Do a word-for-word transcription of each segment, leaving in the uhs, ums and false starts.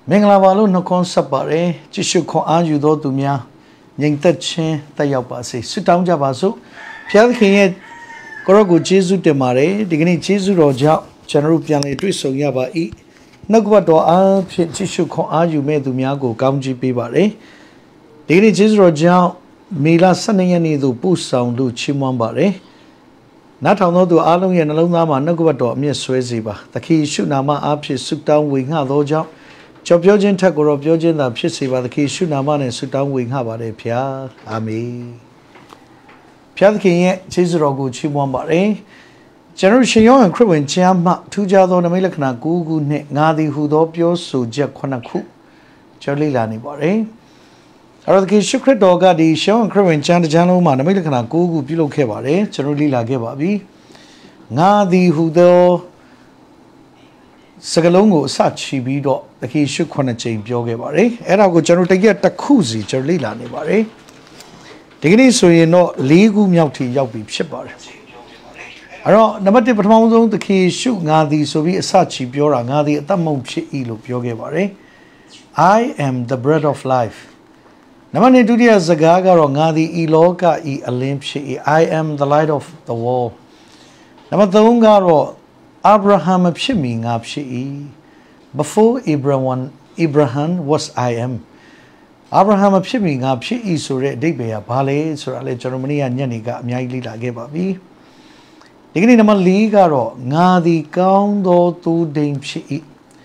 မင်္ဂလာပါလို့နှုတ်ခွန်းဆက်ပါတယ်ကြည့်ရှုခွန်အားယူသောသူများငြိမ်သက်ခြင်းတက်ရောက်ပါစေဆုတောင်းကြပါစို့ဘုရားသခင်ရဲ့ကိုရောကိုယေရှုတင်ပါတယ်ဒီကနေ့ယေရှုတော်ကြောင့်ကျွန်တော်တို့ပြန်လည်တွေ့ဆုံရပါ၏နှုတ်ကပတ်တော်အားဖြင့်ကြည့်ရှုခွန်အားယူမဲ့သူများကိုကောင်းချီးပေးပါတယ်ဒီကနေ့ယေရှုတော်ကြောင့်မေလ十二ရက်နေ့သို့ပို့ဆောင်လို့ချီးမွမ်းပါတယ်နားထောင်သောသူအားလုံးရဲ့နှလုံးသားမှာနှုတ်ကပတ်တော်အမြင့်ဆွဲစေပါသခင်ယေရှုနာမအားဖြင့်ဆုတောင်းဝေငှသောကြောင့်ကျော်ပြောခြင်းထက်ကိုတော့ပြောခြင်းသာဖြစ်စေပါသခင်ရှုနာမနဲ့ဆုတောင်းဝေငှပါတယ်ဖျားအာမင်ဖျားသခင်ရဲ့ကျေးဇူးတော်ကိုချီးမွမ်းပါတယ်ကျွန်တော်ရှင်ယောဟန်ခရစ်ဝင်ကျမ်းမှထူးခြားသောနမိတ်လက္ခဏာ၉ခုနဲ့ငါသည်ဟူသောပြောဆိုချက်ခုနှစ်ခုကျွန်တော်လေ့လာနေပါတယ်အဲ့တော့သခင်ရှုခရစ်တော်ကဒီရှင်ယောဟန်ခရစ်ဝင်ကျမ်းတစ်ကျမ်းလုံးမှာနမိတ်လက္ခဏာ၉ခုပြုလုပ်ခဲ့ပါတယ်ကျွန်တော်လေ့လာခဲ့ပါပြီငါသည်ဟူသောစကလုံးကိုအစချီပြီးတော့သခင်ရှုခုနှစ်ကြိမ်ပြောခဲ့ပါတယ်အဲ့ဒါကိုကျွန်တော်တကယ်တစ်ခုစီကျွန်တော်လေ့လာနေပါတယ်ဒီကနေ့ဆိုရင်တော့၄ခုမြောက်ထိရောက်ပြီဖြစ်ပါတယ်အဲ့တော့နံပါတ်၁ပထမဆုံးသခင်ရှုငါသည်ဆိုပြီးအစချီပြောတာငါသည်အသက်မုံဖြစ်၏လို့ပြောခဲ့ပါတယ် I am the bread of life နံပါတ်၂ဒုတိယစကားကတော့ငါသည်ဤလောကဤအလင်းဖြစ်၏ I am the light of the world နံပါတ်၃ကတော့Abraham ဖြစ်မီငါဖြစ်၏ Before Abraham Abraham was I am Abraham ဖြစ်မီငါဖြစ်၏ဆိုတဲ့အဓိပ္ပာယ်ကဘာလဲဆိုတာလေကျွန်တော်မနေ့ကညနေကအများကြီးလေ့လာခဲ့ပါပြီဒီကနေ့နံပါတ်၄ကတော့ငါသည်ကောင်းသောသူဒိန်ဖြစ်၏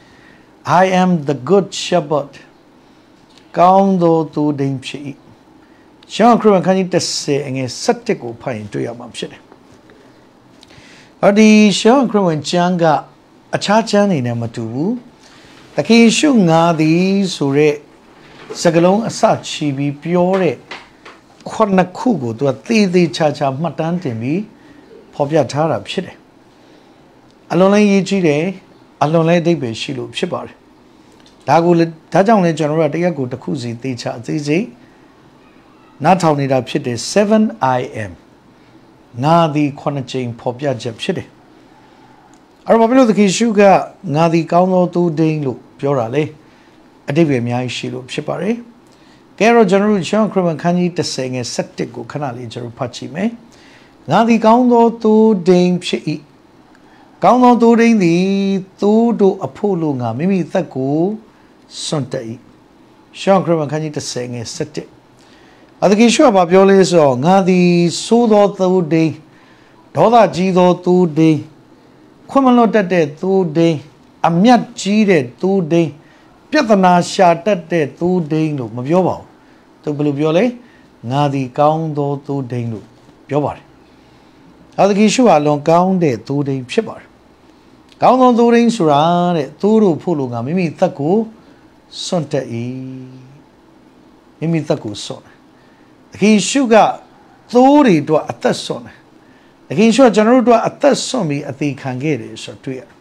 I am the good shepherd ကောင်းသောသူဒိန်ဖြစ်၏ရှောင်းခရစ်ဝင်ခန်းကြီးတစ်ဆယ်အငယ်၁၁ကိုဖတ်ရင်တွေ့ရမှာဖြစ်တယ်အဒီရှောင်းခရစ်ဝင်ကျမ်းကအခြားကျမ်းတွေနဲ့မတူဘူးသခင်ရှုငါသည်ဆိုတဲ့စကားလုံးအစချီပြီးပြောတဲ့ခုနှစ်ခုကိုသူကသေသေးချာချာမှတ်တမ်းတင်ပြီးဖော်ပြထားတာဖြစ်တယ်အလွန်လည်းရေးကြည့်တယ်အလွန်လည်းအဓိပ္ပာယ်ရှိလို့ဖြစ်ပါတယ်ဒါကိုဒါကြောင့်လည်းကျွန်တော်တို့ကတရက်ကိုတစ်ခုစီသေချာအသေးစိတ်နားထောင်နေတာဖြစ်တယ် seven I amငါသည်ခုနှစ်ကြိမ်ဖော်ပြချက်ဖြစ်တယ်အဲ့တော့ဘာဖြစ်လို့သခင်ရှုကငါသည်ကောင်းသောသူဒိန်လို့ပြောတာလေအတိတ်ပဲအများကြီးရှိလို့ဖြစ်ပါတယ်ကဲတော့ကျွန်တော်တို့ရှောင်းခရစ်ဝင်ခန်းကြီးတစ်ဆယ်ငယ်၁၁ကိုခဏလေးကျွန်တော်ဖတ်ကြည့်မယ်ငါသည်ကောင်းသောသူဒိန်ဖြစ်၏ကောင်းသောသူဒိန်သည်သူတို့အဖို့လို့ငါမိမိသက်ကိုစွန့်တက်၏ရှောင်းခရစ်ဝင်ခန်းကြီးတစ်ဆယ်ငယ်၁၁အသခင်ရှုကဘာပြောလဲဆိုတော့ငါသည်သိုးသောသူဒိန်ဒေါသကြီးသောသူဒိန်ခွင့်မလွတ်တတ်တဲ့သူဒိန်အမျက်ကြီးတဲ့သူဒိန်ပြဿနာရှာတတ်တဲ့သူဒိန်လို့မပြောပါဘူးသူဘယ်လိုပြောလဲငါသည်ကောင်းသောသူဒိန်လို့ပြောပါတယ်အသခင်ရှုကအလွန်ကောင်းတဲ့သူဒိန်ဖြစ်ပါတယ်ကောင်းသောသူဒိန်ဆိုတာတဲ့သူတို့ဖို့လို့ငါမိမိသက်ကိုစွန့်တက်၏မိမိသက်ကိုစွန့်သခင်ရှုကသိုးတွေအတွက်အသက်စွန့်တယ်သခင်ရှုကကျွန်တော်တို့အတွက်အသက်စွန့်ပြီးအသေးခံခဲ့တယ်ဆိုတော့တွေ့ရတယ်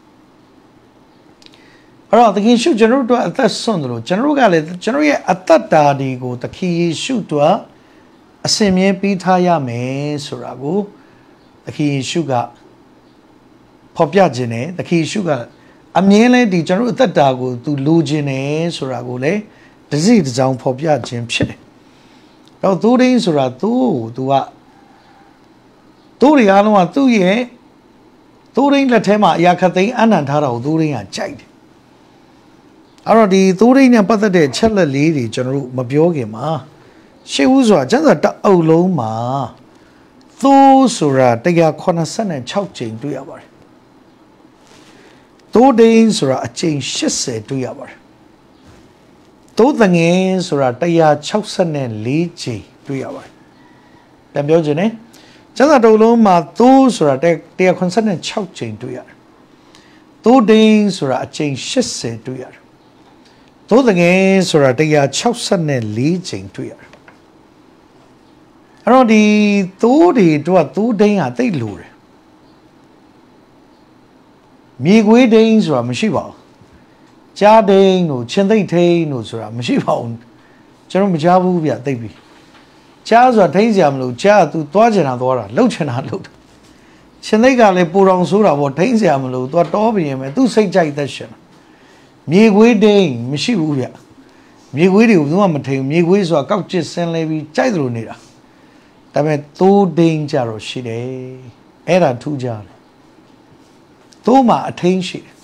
အဲ့တော့သခင်ရှုကျွန်တော်တို့အတွက်အသက်စွန့်တယ်လို့ကျွန်တော်တို့ကလည်းကျွန်တော်ရဲ့အသက်တာတွေကိုသခင်ယေရှုအတွက်အစင်မြဲပေးထားရမယ်ဆိုတာကိုသခင်ယေရှုကဖော်ပြခြင်းနဲ့သခင်ယေရှုကအမြဲလဲဒီကျွန်တော်တို့အသက်တာကိုသူလိုချင်တယ်ဆိုတာကိုလည်းတစ်စိတစ်စောင်းဖော်ပြခြင်းဖြစ်တယ်တော့သူရင်းဆိုတာသူ့ကိုသူကသူ့တွေအားလုံးကသူ့ရဲ့သူရင်းလက်ထဲမှာအရာခသိမ်းအနံ့ထားတာကိုသူရင်းကကြိုက်တယ်အဲ့တော့ဒီသူရင်းနဲ့ပတ်သက်တဲ့ချက်လက်လေးတွေကျွန်တော်တို့မပြောခင်မှာရှေ့ဦးဆိုတာကျမ်းစာတအုပ်လုံးမှာသူဆိုတာone eighty-sixကြိမ်တွေ့ရပါတယ်သူဒိန်းဆိုတာအကြိမ်eightyတွေ့ရပါတယ်သိုးတငယ်ဆိုတာone sixty-fourကြိမ်တွေ့ရပါတယ်။ပြန်ပြောခြင်းနဲ့ကျမ်းစာတော်လုံးမှာသိုးဆိုတာone eighty-sixကြိမ်တွေ့ရတယ်။သိုးဒိန်းဆိုတာအကြိမ်eightyတွေ့ရတယ်။သိုးတငယ်ဆိုတာone sixty-fourကြိမ်တွေ့ရတယ်။အဲ့တော့ဒီသိုးတွေတို့ကသိုးဒိန်းဟာတိတ်လိုတယ်။မြေခွေးဒိန်းဆိုတာမရှိပါဘူး။ကြားဒိန်းတို့ချင်းသိတ်ထိန်တို့ဆိုတာမရှိပါဘူးကျွန်တော်မကြားဘူးဗျသိပြီကြားဆိုတာထိန်စရာမလိုကြား तू သွားချင်တာသွားတာလှုပ်ချင်တာလှုပ်တာချင်းသိတ်ကလည်းပူတော်ဆိုးတာပေါ့ထိန်စရာမလို तू တော့ပြင်မယ် तू စိတ်ကြိုက်သက်ရှင်မြေခွေးတိန်မရှိဘူးဗျမြေခွေးတွေကိုဘယ်မှမထိန်မြေခွေးဆိုတာကောက်ကျစ်ဆင်းလဲပြီးကြိုက်သလိုနေတာဒါပေမဲ့သိုးတိန်ကြတော့ရှိတယ်အဲ့ဒါထူးကြတယ်သိုးမှာအထိန်ရှိတယ်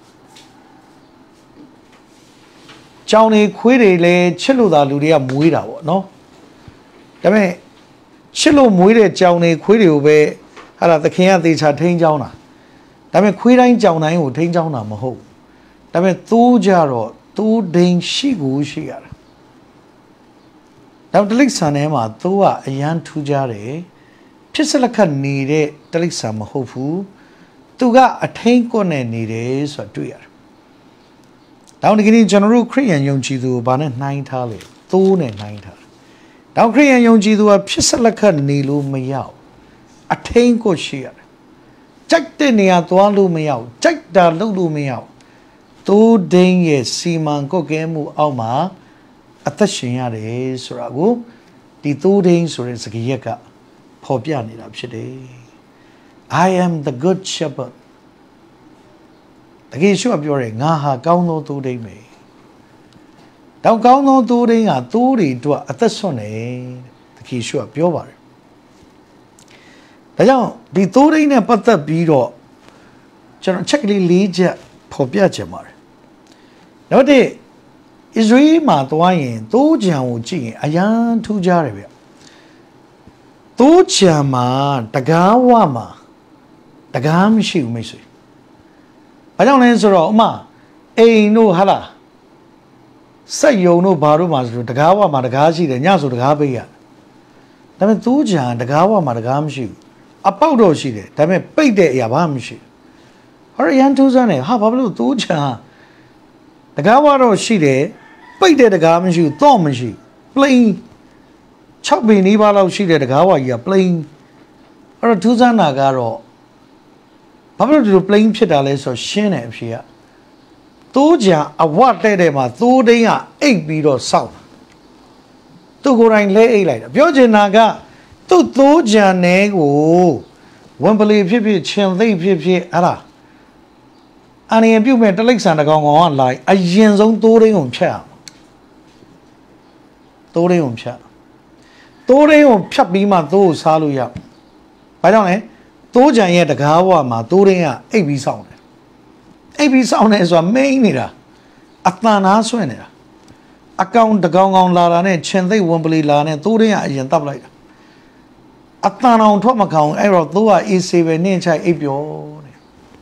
ကြောင်နေခွေးတွေလည်းချစ်လို့သာလူတွေကမွေးတာပေါ့နော်ဒါပေမဲ့ချစ်လို့မွေးတဲ့ကြောင်နေခွေးတွေကိုပဲဟာလာသခင်ကသေချာထိန်ကြောင်းတာဒါပေမဲ့ခွေးတိုင်းကြောင်တိုင်းကိုထိန်ကြောင်းတာမဟုတ်ဒါပေမဲ့သိုးကြတော့သိုးဒိန်ရှိကိုရှိရတာနောက်တလိษံထဲမှာသိုးကအရန်ထူးကြတယ်ဖြစ်စလက်ခတ်နေတဲ့တလိษံမဟုတ်ဘူးသူကအထိန်ကွနဲ့နေတယ်ဆိုတာတွေ့ရတယ်နောက်ဒီကနေ့ကျွန်တော်တို့ခရိယန်ယုံကြည်သူကိုဘာနဲ့နှိုင်းထားလဲသိုးနဲ့နှိုင်းထားတယ်နောက်ခရိယန်ယုံကြည်သူကဖြစ်စလက်ခတ်နေလို့မရောက်အထိန်ကွရှိရတယ်ကြိုက်တဲ့နေရာသွားလို့မရောက်ကြိုက်တာလုပ်လို့မရောက်သိုးဒိန်ရဲ့စီမံကွက်ကဲမှုအောက်မှာအသက်ရှင်ရတယ်ဆိုတာကိုဒီသိုးဒိန်ဆိုတဲ့စကားရက်ကဖော်ပြနေတာဖြစ်တယ် I am the good shepherd တကယ်ရှိပြောတယ်ငါဟာကောင်းသောသိုးဒိန်ပဲတောင်ကောင်းသောသိုးဒိန်ကသိုးတွေအတွက်အသက်ဆွတယ်တကယ်ရှိပြောပါတယ်ဒါကြောင့်ဒီသိုးဒိန်နဲ့ပတ်သက်ပြီးတော့ကျွန်တော်ချက်ကလေး၄ချက်ဖော်ပြချင်ပါတယ်နောက်တစ်ဣသရေလမှာသွားရင်သိုးကြံကိုကြည့်ရင်အရန်ထူးကြတယ်ဗျသိုးကြံမှာတကားဝမှာတကားမရှိဘူးမိတ်ဆွေဘာကြောင့်လဲဆိုတော့ဥမာအိမ်တို့ဟာလားစက်ယုံတို့ဘာတို့မှာဆိုတကားဝမှာတကားရှိတယ်ညဆိုတကားပိတ်ရဒါပေမဲ့သိုးကြံတကားဝမှာတကားမရှိဘူးအပေါက်တော့ရှိတယ်ဒါပေမဲ့ပိတ်တဲ့အရာဘာမှမရှိဘူးဟောရန်ထူးစမ်းတယ်ဟာဘာလို့သိုးကြံတကားဝတော့ရှိတယ်ပိတ်တဲ့တကားမရှိဘူးတော့မရှိ plain ၆ပေနီးပါးလောက်ရှိတဲ့တကားဝကြီးက plain အဲ့တော့ထူးစမ်းတာကတော့ဘာလို့ဒီလို plain ဖြစ်တာလဲဆိုတော့ရှင်းတယ်အဖြေကသိုးကြံအဝတ်တဲ့တဲ့မှာသိုးဒိန်းကအိတ်ပြီးတော့စောက်သူကိုယ်တိုင်လဲအိတ်လိုက်တာပြောချင်တာကသူ့သိုးကြံနယ်ကိုဝန်ပလီဖြစ်ဖြစ်ခြင်သိပ်ဖြစ်ဖြစ်အဲ့ဒါအန်ရပြုတ်မဲ့တလိษံတကောင်ကောင်ကလာအရင်ဆုံးသိုးဒိန်းကိုဖြတ်အောင်သိုးဒိန်းကိုဖြတ်သိုးဒိန်းကိုဖြတ်ပြီးမှသိုးကိုစားလို့ရဘာကြောင့်လဲသိုးကြံရဲ့တကားဘဝမှာသိုးဒိန်းကအိပ်ပြီးစောင့်တယ်အိပ်ပြီးစောင့်တယ်ဆိုတာမိန်နေတာအတန်သားဆွဲနေတာအကောင်တကောင်ကောင်လာတာနဲ့ခြင်သိပ်ဝန်ပလီလာနဲ့သိုးဒိန်းကအရင်တပ်လိုက်တာအတန်အောင်ထွက်မကောင်အဲ့တော့သိုးကအေးဆေးပဲနှင်းချိုက်အိပ်ပျော်နေ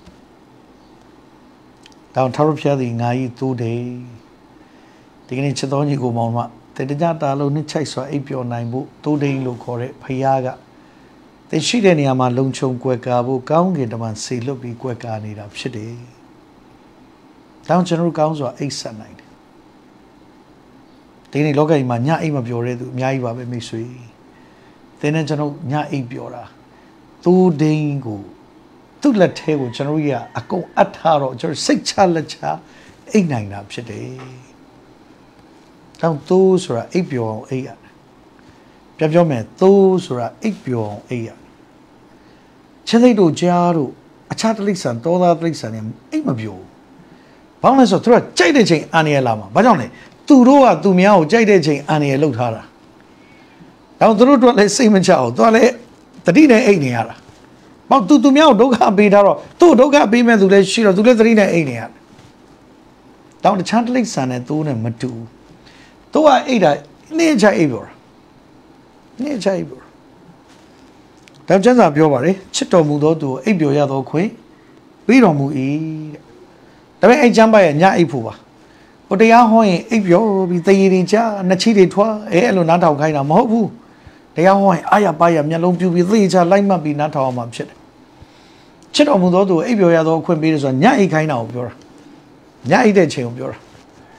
တောင်ထရဖျားသည်ငါကြီးသိုးဒိန်းဒီကနေ့ချက်တော်ကြီးကိုမောင်မတေတကြတာလို့နှိမ့်ချိုက်စွာအိပ်ပျော်နိုင်ဖို့သိုးဒိန်းလို့ခေါ်တဲ့ဖယားကသိရှိတဲ့နေရာမှာလုံခြုံကွယ်ကာဖို့ကောင်းကင်တမန်ဆေလွတ်ပြီးကွယ်ကာနေတာဖြစ်တယ်။တောင်းကျွန်တော်ကောင်းစွာအိပ်ဆက်နိုင်တယ်။ဒီနေ့လောကကြီးမှာညအိပ်မပျော်တဲ့သူအများကြီးပါပဲမိတ်ဆွေ။တင်းနဲ့ကျွန်တော်ညအိပ်ပျော်တာသိုးဒိန်းကိုသူ့လက်ထဲကိုကျွန်တော်ကြီးကအကုန်အပ်ထားတော့ကျွန်တော်စိတ်ချလက်ချအိပ်နိုင်တာဖြစ်တယ်။တောင်းသိုးဆိုတာအိပ်ပျော်အောင်အိပ်ရတယ်ပြပြောမယ်သိုးဆိုတာအိပ်ပျော်အောင်အိပ်ရချင်းသိတို့ကြားတို့အခြားတလိษံတောသားတလိษံတွေအိပ်မပျော်ဘာလို့လဲဆိုတော့သူကကြိုက်တဲ့ချိန်အန်ရလာမှာဘာကြောင့်လဲသူတို့ကသူများကိုကြိုက်တဲ့ချိန်အန်ရလှုပ်ထားတာတော့သူတို့တို့လည်းစိတ်မချအောင်သူကလည်းတတိနဲ့အိပ်နေရတာပေါ့သူသူများကိုဒုက္ခပေးထားတော့သူ့ဒုက္ခပေးမဲ့သူလည်းရှိတော့သူလည်းတတိနဲ့အိပ်နေရတယ်တော့တခြားတလိษံနဲ့သိုးနဲ့မတူသူကအိပ်တာနေ့ချအိပ်ပျော်တာနေချိုက်ဘူးဒါကျမ်းစာပြောပါတယ်ချစ်တော်မူသောသူအိပ်ပျော်ရသောခွင့်ပြီးတော်မူ၏တဲ့ဒါပေမဲ့အဲ့ကျမ်းပါရဲ့ညအိပ်ဖို့ပါဟိုတရားဟောရင်အိပ်ပျော်ပြီးတရေတွေချနှစ်ချီတွေထွားအဲအဲ့လိုနားထောင်ခိုင်းတာမဟုတ်ဘူးတရားဟောရင်အာရပါရမျက်လုံးပြူပြီးသေချာလိုက်မှတ်ပြီးနားထောင်အောင်မှဖြစ်တယ်ချစ်တော်မူသောသူအိပ်ပျော်ရသောခွင့်ပေးတယ်ဆိုတာညအိပ်ခိုင်းတာကိုပြောတာညအိပ်တဲ့ချိန်ကိုပြောတာ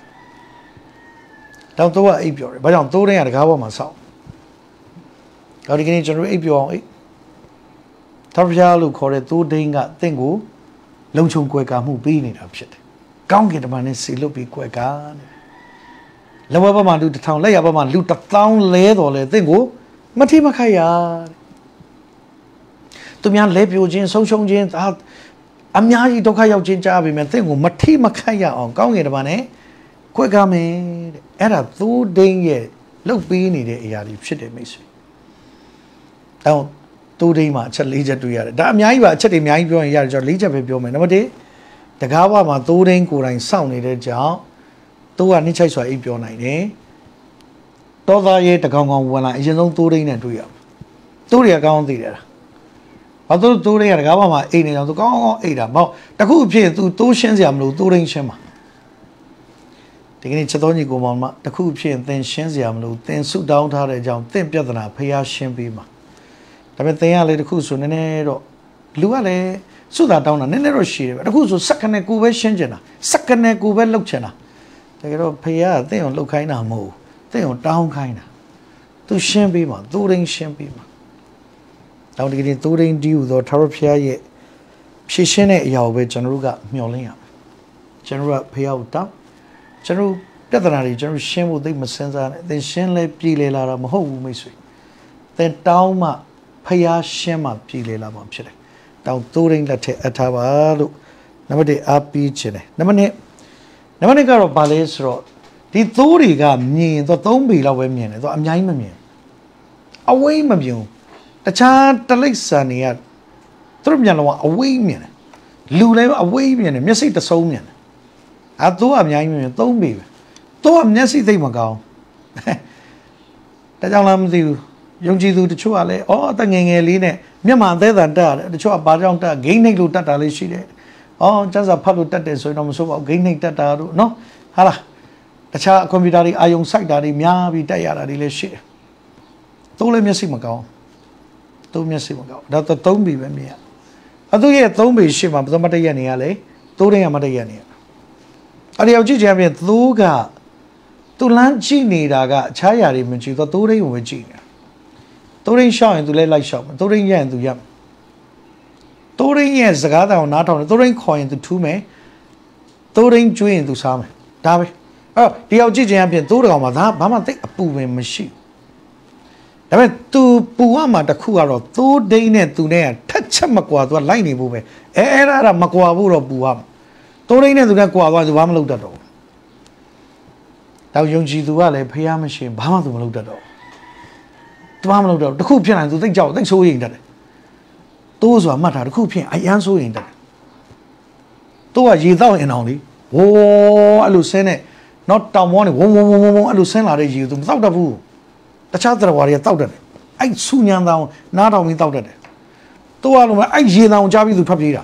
တော့သူကအိပ်ပျော်တယ်ဘာကြောင့်သိုးတိုင်းကတကားပေါ်မှာဆောက်တော့ဒီကနေ့ကျွန်တော်အိပ်ပျော်အောင်အိပ်ထပ်ပြားလို့ခေါ်တဲ့သိုးဒိန်းကတင့်ကိုလုံခြုံကွယ်ကာမှုပေးနေတာဖြစ်တယ်။ကောင်းကင်တမန်နဲ့ဆေလွတ်ပြီးကွယ်ကာနေတယ်။လက်ဝဲဘက်မှာလူတစ်ထောင်လက်ရဘက်မှာလူတစ်သောင်းလဲတော်လဲတင့်ကိုမထိမခိုက်ရတဲ့။သူများလဲပြိုခြင်းဆုံးရှုံးခြင်းဒါအများကြီးဒုက္ခရောက်ခြင်းကြားပြီမဲ့သင်ကိုမထိမခတ်ရအောင်ကောင်းငယ်တစ်ပါးနဲ့ခွဲကားမယ်တဲ့အဲ့ဒါသိုးဒိန်းရဲ့လှုပ်ပေးနေတဲ့အရာတွေဖြစ်တယ်မိတ်ဆွေတောင်းသိုးဒိန်းမှာအချက်၄ချက်တွေ့ရတယ်ဒါအများကြီးပါအချက်တွေအများကြီးပြောရင်ရတယ်ကျွန်တော်၄ချက်ပဲပြောမယ်နံပါတ်၁တကားဘမှာသိုးဒိန်းကိုယ်တိုင်စောင့်နေတဲ့ကြောင့်သိုးကနှိမ့်ချိုက်စွာအိပ်ပြောနိုင်တယ်တောသားရဲ့တကောင်ကောင်ဝင်လာအရင်ဆုံးသိုးဒိန်းနဲ့တွေ့ရမယ်သိုးတွေကကောင်းသိတယ်လားဘာလို့သိုးတွေကတကားဘမှာအိပ်နေကြသူကောင်းကောင်းအိပ်တာမဟုတ်တခုအဖြစ်သူသိုးရှင်းစရာမလိုသိုးဒိန်းရှင်းမှာဒီကနေ့ချက်တော်ညီကိုမောင်မတခုဖြစ်ရင်သင်ရှင်းစရာမလိုသင်ဆုတောင်းထားတဲ့အကြောင်းသင်ပြဿနာဖျားရှင်းပေးမှာဒါပေမဲ့သင်ရလေတခုဆိုနည်းနည်းတော့လူကလည်းဆုတာတောင်းတာနည်းနည်းတော့ရှိတယ်ပဲတခုဆိုစက္ကနဲ့ကိုပဲရှင်းချင်တာစက္ကနဲ့ကိုပဲလှုပ်ချင်တာတကယ်တော့ဖျားကသင်အောင်လှုပ်ခိုင်းတာမဟုတ်သင်အောင်တောင်းခိုင်းတာသူရှင်းပေးမှာသူရင်းရှင်းပေးမှာတောင်းဒီကနေ့သူရင်းဒီဟူသောထာဝရဘုရားရဲ့ဖြည့်ရှင်းတဲ့အရာကိုပဲကျွန်တော်တို့ကမျှော်လင့်ရမယ်ကျွန်တော်တို့ကဖျားကိုတောင်းကျွန်တော်ပြဿနာတွေကျွန်တော်ရှင်းဖို့သိမစင်စားနဲ့သင်ရှင်းလဲပြည်လေလာတာမဟုတ်ဘူးမိတ်ဆွေသင်တောင်းမှဖျားရှင်းမှပြည်လေလာမှာဖြစ်တယ်တောင်းသိုးရင်းလက်ထက်အထားပါလို့နံပါတ်၁အားပေးခြင်းတယ်နံပါတ်၂နံပါတ်၂ကတော့ဘာလဲဆိုတော့ဒီသိုးတွေကမြင်တော့သုံးပေလောက်ပဲမြင်တယ်သူအများကြီးမမြင်အဝေးမမြင်တခြားတလိပ်ဆန်တွေကသူတို့မြန်လောအဝေးမြင်တယ်လူလည်းအဝေးမြင်တယ်မျက်စိတဆုံးမြင်တယ်အတော့အများကြီးမြင်သုံးပေပဲတော့မျက်စိသိမ့်မကောင်းဒါကြောင့်လားမသိဘူးယုံကြည်သူတချို့ကလည်းအော်အတငယ်ငယ်လေးနဲ့မျက်မှန်အသေးသာတက်တယ်တချို့ကဘာကြောင့်တက်ဂိမ်းနှိပ်လို့တက်တာလေးရှိတယ်အော်ကျန်းစာဖတ်လို့တက်တယ်ဆိုရင်တော့မဆိုးပါဘူးဂိမ်းနှိပ်တက်တာတို့နော်ဟာလားတခြားကွန်ပျူတာတွေအာယုံစိုက်တာတွေများပြီးတက်ရတာတွေလည်းရှိတယ်သုံးလည်းမျက်စိမကောင်းသုံးမျက်စိမကောင်းဒါတော့သုံးပေပဲမြင်ရအသူရဲ့သုံးပေရှိမှဘယ်တော့မတက်ရနေရလဲသုံးတိုင်းကမတက်ရနေရအဲ့ဒီအောင်ကြည့်ချင်ပြန်သိုးကသူလမ်းကြည့်နေတာကအခြားຢာတွေမကြည့်တော့သိုးရင်းကိုပဲကြည့်နေတာသိုးရင်းရှောက်ရင်သူလည်းလိုက်ရှောက်မယ်သိုးရင်းရရင်သူရမယ်သိုးရင်းရဲ့စကားတောင်နားထောင်တယ်သိုးရင်းခေါ်ရင်သူထူးမယ်သိုးရင်းကျွေးရင်သူစားမယ်ဒါပဲအဲ့တော့ဒီအောင်ကြည့်ချင်ပြန်သိုးတကောင်မှာဒါဘာမှသိအပူပင်မရှိဒါပေမဲ့ तू ပူရမှာတခုကတော့သိုးဒိန်းနဲ့ तू နဲ့ထက်ချက်မကွာ तू ကလိုက်နေဖို့ပဲအဲအဲ့ဒါကမကွာဖို့တော့ပူရမှာသိုးရင်းနဲ့ तू နဲ့ကွာသွား तू ဘာမှမလုပ်တတ်တော့ဘူးတော့ယုံကြည်သူကလည်းဖျားမရှိဘာမှ तू မလုပ်တတ်တော့ဘူး तू ဘာမှမလုပ်တော့တခုဖြစ်လာရင် तू သိကြောက်သိဆိုးရင်တတ်တယ်သိုးဆိုတာမှတ်တာတခုဖြစ်အယမ်းဆိုးရင်တတ်တယ်သိုးကရေတောက်ရင်အောင်လေဝိုးအဲ့လိုဆင်းနေတော့တောင်မောနေဝုံဝုံဝုံဝုံအဲ့လိုဆင်းလာတဲ့ရေ तू မတောက်တတ်ဘူးတခြားသရဝါတွေကတောက်တတ်တယ်အဲ့ဆူညံတောင်နားတောင်ပြီးတောက်တတ်တယ်သိုးကလုံးမအဲ့ရေတောင်ကြားပြီး तू ထွက်ပြေးတာ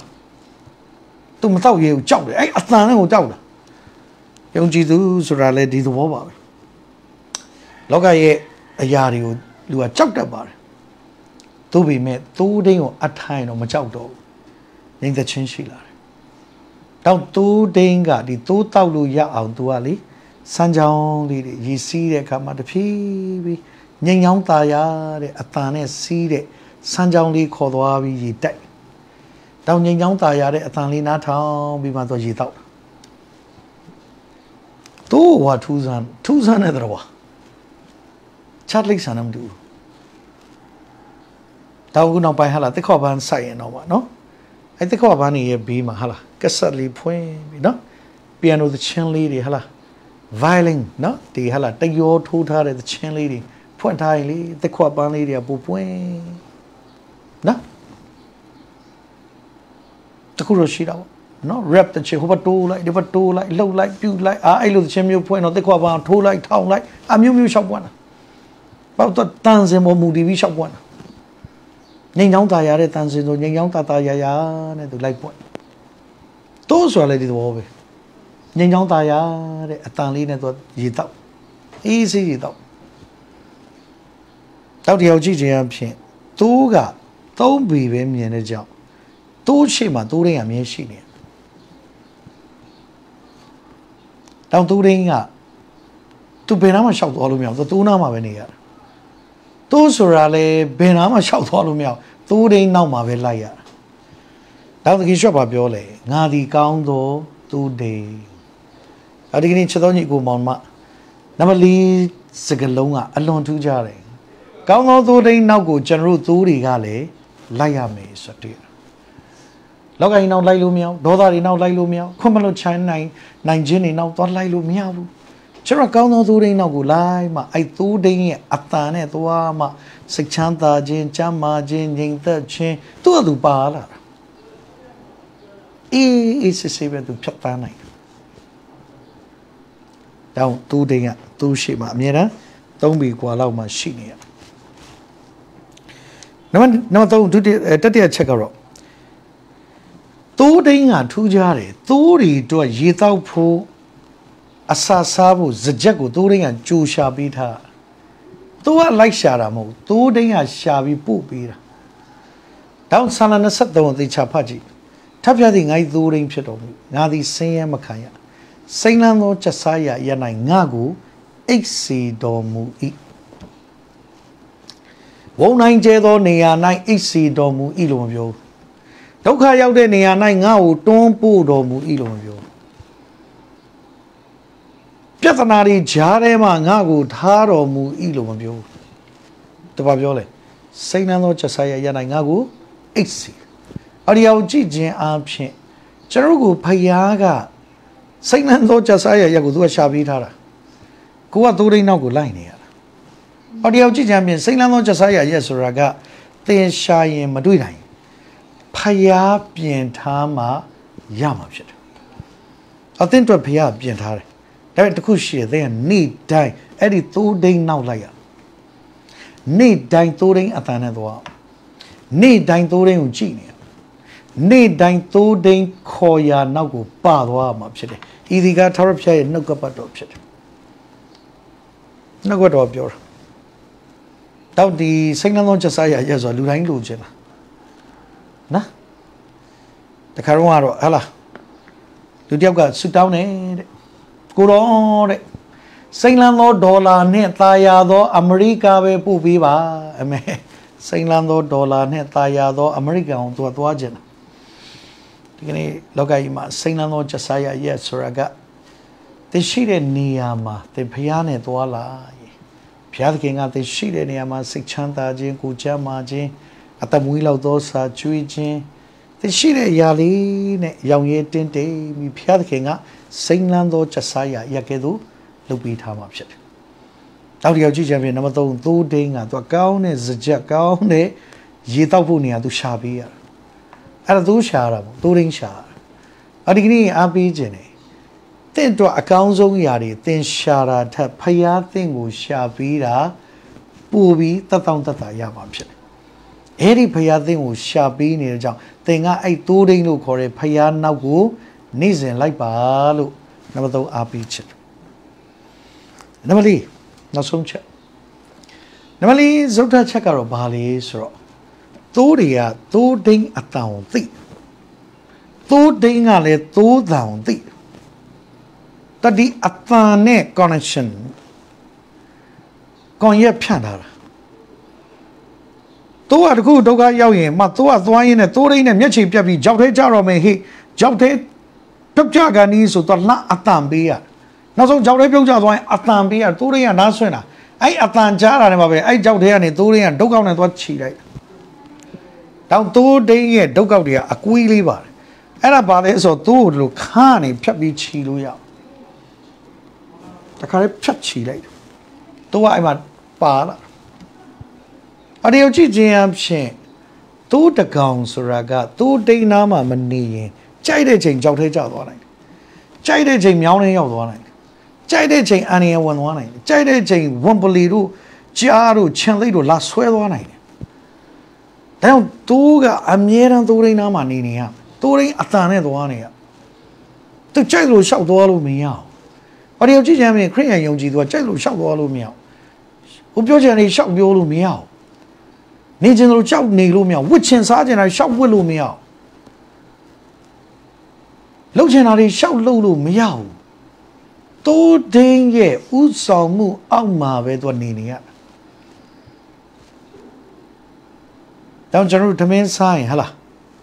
तू မတောက်ရေကိုကြောက်တယ်အဲ့အတန်နဲ့ကိုကြောက်တာယုံကြည်သူဆိုတာလေဒီသဘောပါပဲလောကရဲ့အရာတွေကိုလူကကြောက်တတ်ပါတယ်သို့ပေမဲ့သိုးဒိန်းကိုအထိုင်တော့မကြောက်တော့ဘူးငြိမ်သက်ခြင်းရှိလာတယ်တော့သိုးဒိန်းကဒီသိုးတောက်လို့ရအောင် तू ကလေစမ်းချောင်းလေးတွေရည်စီးတဲ့အခါမှာတဖြည်းဖြည်းငြိမ်ချောင်းตาရတဲ့အတန်နဲ့စီးတဲ့စမ်းချောင်းလေးခေါ်သွားပြီးရေတိုက်တော့ငြိမ်ချောင်းตาရတဲ့အတန်လေးနားထောင်ပြီးမှတော့ရေတောက်တိုးဝါထူးဆန်းထူးဆန်းတဲ့တော့ချတ်လိုက်ဆန်းမတူတောင်ကူနောက်ပိုင်းဟာလာတက်ခေါ်ပန်းဆိုင်ရင်တော့ဗောနော်အဲ့တက်ခေါ်ပန်းနေရဲ့ဘေးမှာဟာလာကက်ဆက်လေးဖွင့်ပြီနော်ပီယန်နိုသချင်းလေးတွေဟာလာviolin နော်ဒီဟာလာတရောထိုးထားတဲ့သချင်းလေးတွေဖွင့်ထားရင်လေတက်ခေါ်ပန်းလေးတွေကပူပွင့်နော်တခုတော့ရှိတာဗောနော် rap တချေဟိုဘတိုးလိုက်ဒီဘတိုးလိုက်လှုပ်လိုက်ပြုတ်လိုက်အားအဲ့လိုတချင်မျိုးဖွင့်တော့တက်ခွာပန်းထိုးလိုက်ထောင်းလိုက်အမျိုးမျိုးရှောက်ပွားတာပေါ့တော့တန်စင်ပေါ်မူတည်ပြီးရှောက်ပွားတာငိန်ချောင်းตาရတဲ့တန်စင်ဆိုငိန်ချောင်းตาตาရရနဲ့သူလိုက်ပွင့်တိုးဆိုရလေဒီသဘောပဲငိန်ချောင်းตาရတဲ့အတန်လေးနဲ့သူရေတောက်အေးစေးရေတောက်တောက်တယောက်ကြည့်ခြင်းအဖြစ်တိုးကသုံးပေပဲမြင်တဲ့ကြောင့်တိုးရှိမှတိုးရင်းအမြဲရှိနေတောင်တူရင်းကသူဘယ်နာမှရှောက်သွားလို့မရဘူးသူတူးနာမှာပဲနေရတယ်တူးဆိုတာလေဘယ်နာမှရှောက်သွားလို့မရဘူးတူးရင်းနောက်မှာပဲလိုက်ရတာတောင်တကြီးရွှတ်ပါပြောလေငါဒီကောင်းသောတူးဒေအဒီကနေ့ချက်တော်ညီကိုမောင်မနံပါတ်၄စကလုံးကအလွန်ထူးကြတယ်ကောင်းသောတူးရင်းနောက်ကိုကျွန်တော်တို့တူးတွေကလည်းလိုက်ရမယ်ဆိုတဲ့လောကကြီးနောက်လိုက်လို့မရဘူးဒေါသတွေနောက်လိုက်လို့မရဘူးခွင့်မလို့ချိုင်းနိုင်နိုင်ခြင်းတွေနောက်သွားလိုက်လို့မရဘူးကျွန်တော်ကောင်းသောသူတွေနောက်ကိုလိုက်မှအဲ့သူတွေရဲ့အတန်နဲ့သွားမှစိတ်ချမ်းသာခြင်းကြမ်းမာခြင်းငြိမ်သက်ခြင်းသူ့အတူပါလာတာအေးအေးစစ်စစ်ပဲသူဖြတ်တန်းနိုင်တယ်တောင်းသူတွေကသူရှိမှအမြဲတမ်းသုံးပြီးกว่าလောက်မှရှိနေရနံပါတ်နံပါတ်သုံးဒုတိယတတိယချက်ကတော့သိုးတိုင်းကထူးခြားတယ်သိုးတွေတော့ရေတောက်ဖို့အစာစားဖို့စကြက်ကိုသိုးတိုင်းကကြိုရှာပေးထားသိုးကလိုက်ရှာတာမဟုတ်သိုးတိုင်းကရှာပြီးပို့ပေးတာတောင်းဆာလ၂၃အသေးချဖတ်ကြည့်ထပ်ပြသည်ငါ့သိုးတိုင်းဖြစ်တော်မူငါသည်ဆင်းရဲမခံရစိမ့်လန်းသောချက်စားရရ၌ငါကိုအိတ်စီတော်မူ၏ဝုံနိုင်ကျဲသောနေရာ၌အိတ်စီတော်မူ၏လို့မပြောဒုက္ခရောက်တဲ့နေရာ၌ငါ့ကိုတွန်းပို့တော်မူ၏လို့မပြောပြဿနာတွေကြားထဲမှာငါ့ကိုထားတော်မူ၏လို့မပြောတပါပြောလေစိမ့်နှံသောချက်စားရရ၌ငါ့ကိုအိတ်စီအရိယာကိုကြည့်ခြင်းအပြင်ကျွန်တော်ကိုဖယားကစိမ့်နှံသောချက်စားရရကိုသူကရှာပေးထားတာကိုကသိုးရင်းနောက်ကိုလိုက်နေရတာအရိယာကိုကြည့်ခြင်းအပြင်စိမ့်နှံသောချက်စားရရဆိုတာကသင်ရှာရင်မတွေ့နိုင်ဖယားပြင်ထားမှရမှာဖြစ်တယ်အသင်အတွက်ဖယားပြင်ထားတယ်ဒါပေမဲ့တခုရှိတယ်သင်ကနေ့တိုင်းအဲ့ဒီသိုးဒိန်းနောက်လိုက်ရနေ့တိုင်းသိုးဒိန်းအတန်နဲ့သွားနေ့တိုင်းသိုးဒိန်းကိုကြည့်နေနေ့တိုင်းသိုးဒိန်းခေါ်ရာနောက်ကိုပသွားမှာဖြစ်တယ်ဤဒီကထာဝရဘုရားရဲ့နှုတ်ကပတ်တော်ဖြစ်တယ်နှုတ်ကပတ်တော်ပြောတာတောက်ဒီစိတ်နှလုံးချက်စားရရက်ဆိုလူတိုင်းလိုချင်တာနော်တခါတော့ကတော့ဟလာလူတယောက်ကဆူတောင်းတယ်တဲ့ကိုတော်တဲ့စိမ့်လန်းသောဒေါ်လာနဲ့တာယာသောအမေရိကပဲပို့ပေးပါအမေစိမ့်လန်းသောဒေါ်လာနဲ့တာယာသောအမေရိကန်ကိုသူကသွားခြင်းဒီကနေ့လောကကြီးမှာစိမ့်လန်းသောချက်စားရရက်ဆိုတာကတရှိတဲ့နေရာမှာသင်ဖျားနဲ့သွားလာဘုရားသခင်ကတရှိတဲ့နေရာမှာစိတ်ချမ်းသာခြင်းကိုကြမ်းမာခြင်းအတမွေးလောက်သောစာကျွေးခြင်းတရှိတဲ့အရာလေးနဲ့ရောင်ရဲတင်းတိမ်ပြီးဘုရားသခင်ကစိမ့်လန်းသောချက်စားရရက်ကဲ့သို့လုပ်ပေးထားမှာဖြစ်တယ်။တောက်တယောက်ကြည့်ချင်ပြီနံပါတ်သုံးသိုးဒိန်းကသူကောင်းတဲ့စကြက်ကောင်းတဲ့ရေတောက်ဖို့နေရာသူရှာပေးရတာ။အဲ့ဒါသူရှာတာပေါ့သိုးဒိန်းရှာ။အဒီကနေ့အားပေးခြင်းတယ်။တင့်တော့အကောင်းဆုံးຢာတွေတင်ရှာတာထက်ဖျားတင့်ကိုရှာပေးတာပို့ပြီးတတောင့်တတရမှာဖြစ်တယ်။အဲ့ဒီဖျားတင့်ကိုရှာပေးနေတဲ့ကြောင့်သင်ကအဲ့သိုးဒိန်းလို့ခေါ်တဲ့ဖျားနောက်ကိုနေ့စဉ်လိုက်ပါလို့နံပါတ်သုံးအားပေးချက်နံပါတ်လေးနောက်ဆုံးချက်နံပါတ်လေးဇုတ်တချက်ကတော့ဘာလဲဆိုတော့သိုးတွေကသိုးဒိန်းအတန်ကိုသိသိုးဒိန်းကလည်းသိုးတန်ကိုသိတတိအတန်နဲ့ connection ကွန်ရက်ဖြန့်ထားတာသိုးကတခုဒုက္ခရောက်ရင်မသိုးကသွားရင်းနဲ့သိုးဒိန်းနဲ့မျက်ခြေပြတ်ပြီးကြောက်သေးကြတော့မယ်ဟေ့ကြောက်သေးပြုတ်ကြကန်ဒီဆိုတော့လှအတန်ပေးရနောက်ဆုံးကြောက်တဲ့ပြုတ်ကြသွားရင်အတန်ပေးရသိုးရင်းကနားဆွင့်တာအဲ့အတန်ကြားတာနဲ့မှာပဲအဲ့ကြောက်တဲ့ကနေသိုးရင်းကဒုက္ခနဲ့သွားခြိလိုက်တောင်သိုးဒိန်းရဲ့ဒုက္ခတွေကအကွေးလေးပါတယ်အဲ့ဒါပါလဲဆိုတော့သိုးလိုခါနေဖြတ်ပြီးခြိလို့ရတခါလေးဖြတ်ခြိလိုက်သိုးကအဲ့မှာပါလာအတေကိုကြည့်ခြင်းအဖြစ်သိုးတကောင်ဆိုတာကသိုးဒိန်းနားမှာမနေရင်ကြိုက်တဲ့ချိန်ကြောက်ထဲကျသွားနိုင်တယ်ကြိုက်တဲ့ချိန်မြောင်းထဲရောက်သွားနိုင်တယ်ကြိုက်တဲ့ချိန်အန်ရဝင်သွားနိုင်တယ်ကြိုက်တဲ့ချိန်ဝန်ပလီတို့ကြားတို့ခြံလိတ်တို့လာဆွဲသွားနိုင်တယ်ဒါကြောင့်သူကအမြဲတမ်းသိုးရင်းနားမှာနေနေရသိုးရင်းအတန်နဲ့သွားနေရသူကြိုက်လို့ရှောက်သွားလို့မရဘူးဘာလို့ကြည့်ချင်မလဲခရိယန်ယုံကြည်သူကကြိုက်လို့ရှောက်သွားလို့မရဘူးဟိုပြောချင်တယ်ရှောက်ပြောလို့မရဘူးနေချင်လို့ကြောက်နေလို့မရဘူးဝစ်ချင်စားချင်တာရှောက်ဝစ်လို့မရဘူးလှုပ်ချင်တာတွေရှောက်လှုပ်လို့မရဘူးသိုးဒိန်းရဲ့ဥဆောင်မှုအောက်မှာပဲသူနေနေရတောင်ကျွန်တော်တို့သမင်းစားရင်ဟလား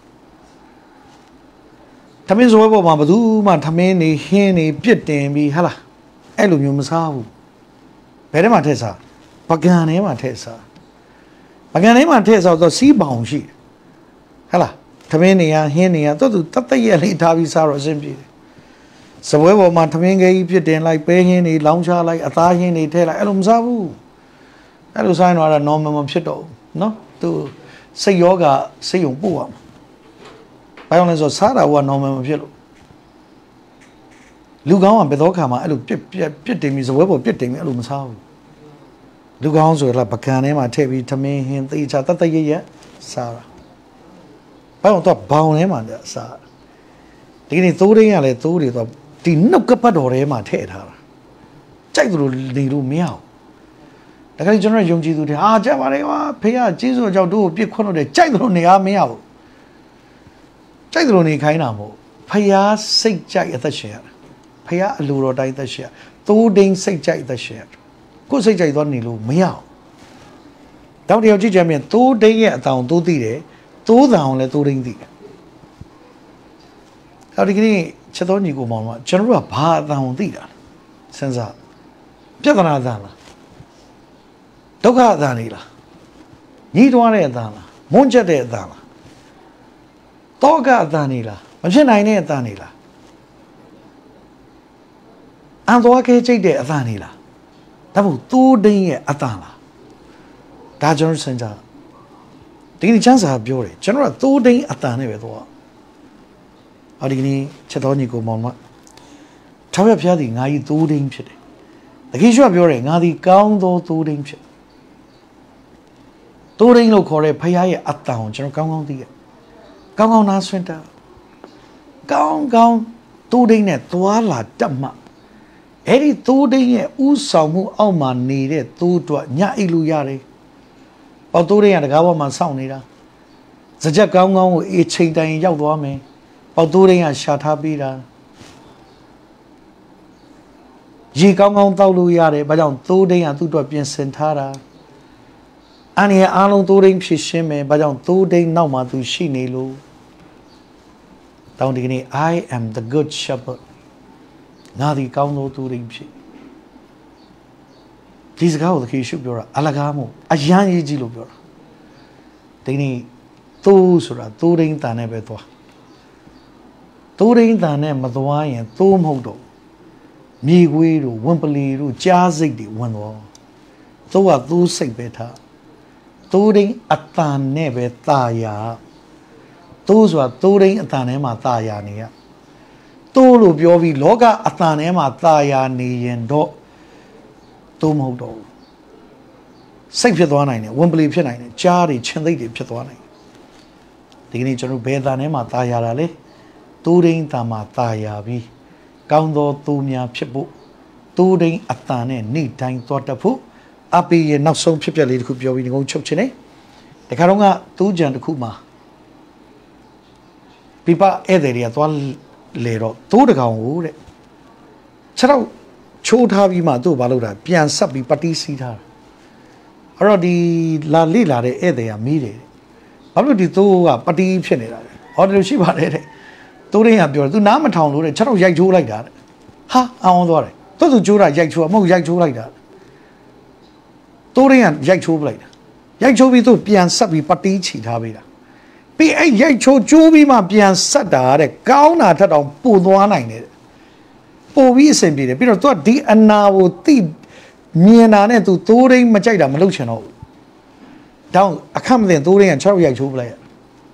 သမင်းဆိုဘပေါ်မှာဘယ်သူမှသမင်းနေဟင်းနေပြစ်တင်ပြီးဟလားအဲ့လိုမျိုးမစားဘူးဘယ်ထဲမှာထည့်စားပကံထဲမှာထည့်စားပကံထဲမှာထည့်စားတော့စီးပေါင်ရှိဟလားထ Tamania, Henia, Tata Yelly Tavi Sarah Simply. So wherever my Taminga, if you didn't like paying a launcher like a Tahin, a tail like Elumzabu. That was I know a normal of Shito, no? To say yoga, say you boo. Violence of Sada, one normal of Yellow. Lugan, Bedokama, I look pitting is a web of pitting Elumzabu. Lugan, so like Bacane, my tabi to me, him, the each other, yeah, Sarah. I don't talk bound him on that side. Taking Turi and I told it of the Nukapadore, my head her. Check the little meow. The guy general young Jidu, ah, Javare, Pia, Jesus, Jadu, big corner, the check the Nia meow. Check the Nia Kainamo. Pia, sick jack at the share. Pia, Luro died the share. Two ding sick jack the share. Go say Jai don't need meow. Down the Ojijamin, two day at down two day. Two down let two ring the. How do you get Chadonico Mama? General part down the Senza Piatana Dana Doga Danila Need one Dana Monja de Dana Doga Danila Majina Danila and Wake de Danila. That was two day at Dana. That general Senza. Taking chance of beauty, general two day at the Nevedo. Adigini, Chatonico Mama. Tavia Piadi, I do ding shit. The Kisha Beauty, Nadi Gaundo two ding shit. Two ding no core, pay at town, General Gong the Gong on Swinter. Gong gong, two ding at Tuala Damma. Eddie two ding at Usamu Alma needed two to Nya Iluyari. Bao tu đây là gạo mà sau này đó, giờ chắc gạo ngon ít chơi đây giàu quá mày, bao tu đây là sát tháp đi ra, gì gạo ngon tao lui ra đấy, bây giờ tu đây là tu đuổi biến sinh thà ra, anh ấy ăn luôn tu đây phải xem mày, bây giờ tu đây nào mà tu xin này luôn, tao đi cái này I am the good shepherd, ngã đi gạo ngon tu đây phải. These guys the issue biora alagamo ayan ye ji lo biora tini tu sura tu ring ta ne be twa tu ring ta ne ma twa yin tu mhou do mi gwe ro wan pali ro ja sait de wan do tu wa tu sait be tha tu ring atta ne be ta ya tu sura tu ring atta ne ma ta ya ne ya tu lo pyo bi loka atta ne ma ta ya ne yin do Two modo. Same pit one night, one believe in Charlie, Chenlady pit one night. The nature of Bedanema Tayarale, Turing Tama Tayabi, Gaundo Tumia Pipu, Turing Atane, neat time thought of who, Api and not so pipally could be in old chopchine. The Karonga, Tujan Kuma. Pipa Ederia, one lero, two the Gaun. Charo. Chod have you ma do Balura, Pian Sabi Pati Sita. Already La Lila de Edea Mide. Already two a Pati Penera. Or the Shiba de Turing up your do Namatown, the Charo Yaku like that. Ha, I won't worry. Toto Jura Yaku, Mo Yaku like that. Turing and Yaku like Yaku to Pian Sabi Pati Chita. Be a Yaku Jubi ma Pian Sada, the Gauna Tadon Puduana. Oh, we send it. Pero tu di anawo ti miena ne tu touring macam dah melucon oh. Down, akam den touring and chau yang cuba ya.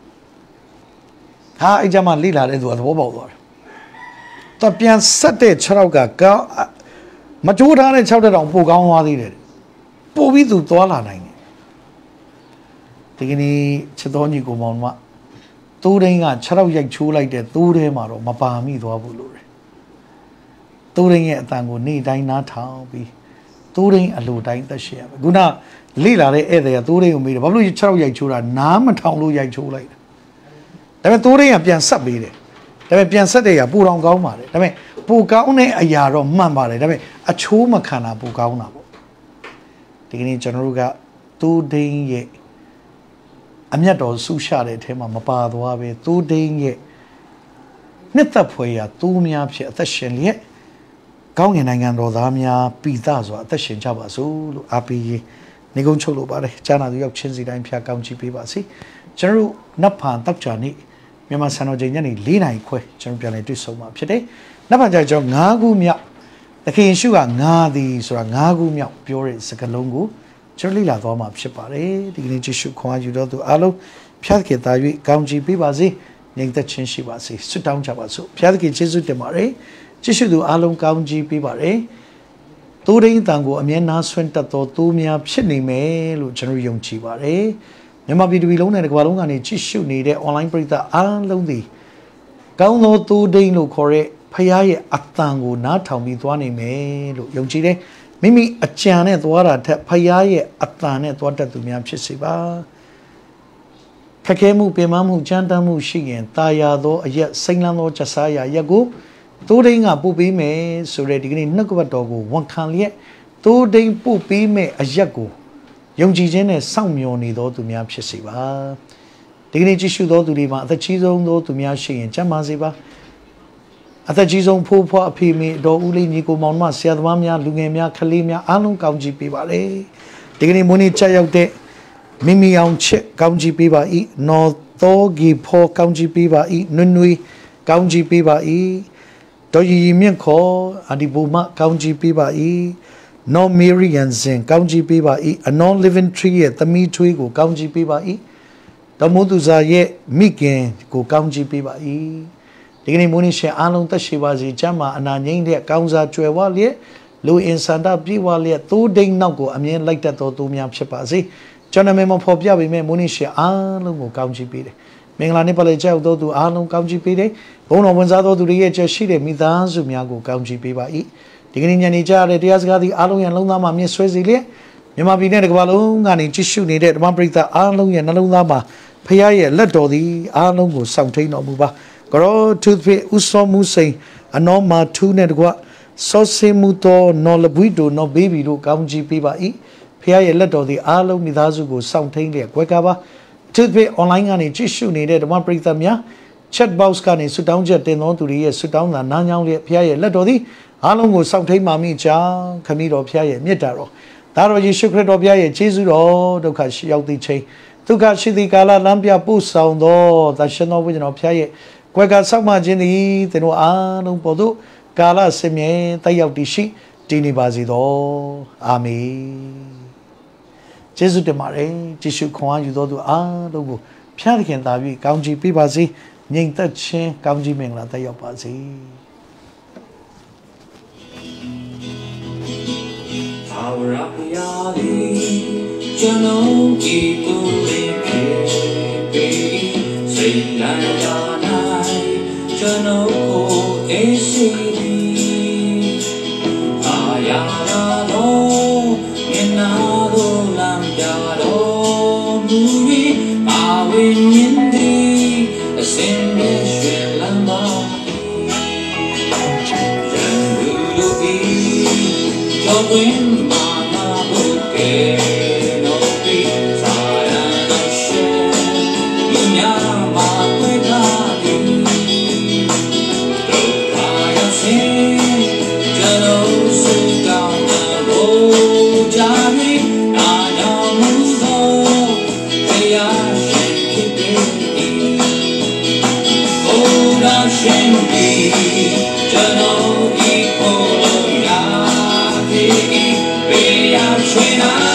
Ha, ijaman lila le tu ada apa buat. Tapi yang sate chau ga kau macam orang ne chau dah orang pukau wadi le. Powi tu tua lah naik. Tapi ni cedoni ko mau mak. Touring ah chau yang cuba le touring maro mapahami tu apa lu. Touring at Tango, need I not how be touring a low time the share. Guna Lila, either touring me, Babu Chow Yachura, Nam and Town Lu Yachu. They were touring a pian subby. They were pian Saturday, a put on Gauma. They may Pukaune a yaro, Mamba, they may a chumakana Pukauna. Taking Generuga, two ding ye. I'm yet all susha at him, I'm a pathway, two ding ye. Nitapoya, two me up at the shen yet. Gong in Angan Rodamia, Pitazo, the Shinjaba, so Api Nigon Cholo, but Jana, the York Chinzi, and Pia County Pibasi, General Napan, Takjani, မြန်မာစံတော်ချိန်ညနေ၄နာရီခွဲကျွန်တော်ပြန်လည်တွေ့ဆုံမှာဖြစ်တယ်နောက်ပိုင်းကျကျွန်တော်၅ခုမြောက်သခင်ယေရှုကငါသည်ဆိုတာ၅ခုမြောက်ပြောတဲ့စကားလုံးကိုကျွန်တော်လေ့လာသွားမှာဖြစ်ပါတယ်ဒီကနေ့ယေရှုခွန်အားယူတော်သူအားလုံးဖျားသခင်သာ၍ကောင်းချီးပေးပါစေငြိမ်သက်ခြင်းရှိပါစေဆုတောင်းကြပါစို့ဖျားသခင်ယေရှုတင်ပါတယ်ယေရှုသူအားလုံးကောင်းချီးပေးပါတယ်တိုးရင်းတန်ကိုအမြဲနားဆွင့်တတ်သောတိုးများဖြစ်နေမယ်လို့ကျွန်တော်ယုံကြည်ပါတယ်မြန်မာပြည်သူပြည်လုံးနဲ့တစ်ကမ္ဘာလုံးကနေကြည့်ရှုနေတဲ့ online ပရိသတ်အားလုံးဒီကောင်းသောတိုးဒိန်းလို့ခေါ်တဲ့ဖခင်ရဲ့အတန်ကိုနားထောင်ပြီးသွားနိုင်မယ်လို့ယုံကြည်တယ်မိမိအကြံနဲ့သွားတာထက်ဖခင်ရဲ့အတန်နဲ့သွားတတ်သူများဖြစ်စေပါခက်ခဲမှုပင်မမှုကြမ်းတမ်းမှုရှိရင်တာယာသောအရက်စိမ့်လန်းသောကြဆာရာရက်ကိုတိုးဒိန်းကပို့ပေးမယ်ဆိုတဲ့ဒီကနေ့နှုတ်ကပတ်တော်ကိုဝန်ခံလျက်တိုးဒိန်းပို့ပေးမယ်အရက်ကိုယုံကြည်ခြင်းနဲ့စောင့်မျှော်နေသောသူများဖြစ်စေပါဒီကနေ့ကြည့်ရှုသောသူတွေမှာအသက်ကြီးဆုံးသောသူများရှိရင်ကျမ်းပါစေပါအသက်ကြီးဆုံးဖိုးဖွားအဖေမေတော်ဦးလေးညီကိုမောင်မဆရာသမားများလူငယ်များခလေးများအားလုံးကောင်းချီးပေးပါလေဒီကနေ့မွေးနေ့ချက်ရောက်တဲ့မိမိအောင်ချက်ကောင်းချီးပေးပါ၏နော်တော်ဂီဖောကောင်းချီးပေးပါ၏နွနွေကောင်းချီးပေးပါ၏တော်ရီမြင့်ခေါ်အဒီဘူမကောင်းချီးပေးပါ၏နော်မေရီယန်စင်ကောင်းချီးပေးပါ၏အနော် living tree ရဲ့သမီးထွေးကိုကောင်းချီးပေးပါ၏တော်မိုးသူစာရဲ့မိခင်ကိုကောင်းချီးပေးပါ၏ဒီကနေ့မိုးနေ့ရှင်အားလုံးသက်ရှိပါစေကျမ်းမာအနာငြိမ်းတဲ့ကောင်းစားကြွယ်ဝလျက်လူအင်စန္ဒပြေဝလျက်သိုးဒိန်းနောက်ကိုအမြင်လိုက်တတ်သောသူများဖြစ်ပါစေကျွန်တော်မဖော်ပြပေမဲ့မိုးနေ့ရှင်အားလုံးကိုကောင်းချီးပေးတယ်မင်္ဂလာနေ့ပါလေကြောက်သောသူအားလုံးကောင်းချီးပေးတယ်ဘုန်းတော်ဝင်စားသောသူတွေရဲ့ချက်ရှိတဲ့မိသားစုများကိုကောင်းချီးပေးပါ၏ဒီကနေ့ညနေကြရတဲ့တရားစကားသည်အားလုံးရဲ့လုံးသားမှာမြင့်ဆွဲစေလျက်မြန်မာပြည်နဲ့တစ်ကမ္ဘာလုံးကနေကြည့်ရှုနေတဲ့ဓမ္မပရိသတ်အားလုံးရဲ့နှလုံးသားမှာဖခင်ရဲ့လက်တော်သည်အားလုံးကိုစောင့်ထိန်တော်မူပါကရောသူဖေဥစောမှုစိန်အနောမာထူးနဲ့တကွစောစေမှုတော်နော်လပွီတို့နော်ဘေဘီတို့ကောင်းချီးပေးပါ၏ဖခင်ရဲ့လက်တော်သည်အားလုံးမိသားစုကိုစောင့်ထိန်လျက်ကွယ်ကားပါသူဖေ online ကနေကြည့်ရှုနေတဲ့ဓမ္မပရိသတ်များ chat box ကနေဆွတောင်းချက်တင်သောသူတွေရဲ့ဆွတောင်းတာနားညောင်းလျက်ဖခင်ရဲ့လက်တော်သည်အားလုံးကိုစောင့်ထိန်ပါမိကြောင်းခမည်းတော်ဖခင်ရဲ့မြတ်တာတော်ဒါတော်ယေရှုခရစ်တော်ဖခင်ရဲ့ယေရှုတော်ဒုက္ခရှိရောက်သည့်ချိန်ဒုက္ခရှိသည့်ကာလလမ်းပြပို့ဆောင်သောသရှင်တော်ဝိညာဉ်တော်ဖခင်ရဲ့ကွယ်ကဆောက်မှခြင်းသည်သင်တို့အားလုံးပေါ်သို့ကာလစင်မြဲတက်ရောက်တည်ရှိတည်နေပါစေသောအာမင်ယေရှုတင်ပါတယ်ယေရှုခွန်အားယူတော်သူအားလုံးကိုဖျားသခင်သာပြီးကောင်းချီးပေးပါစေငြိမ်သက်ခြင်းကောင်းချီးမင်္ဂလာတက်ရောက်ပါစေ Our reality, you know, people live here, say like that night, you know, A C D. Ayano, Yenado, Lampiado, Muri, Awin Yindi, a single Srilama. Jandubi, Jogwin. When I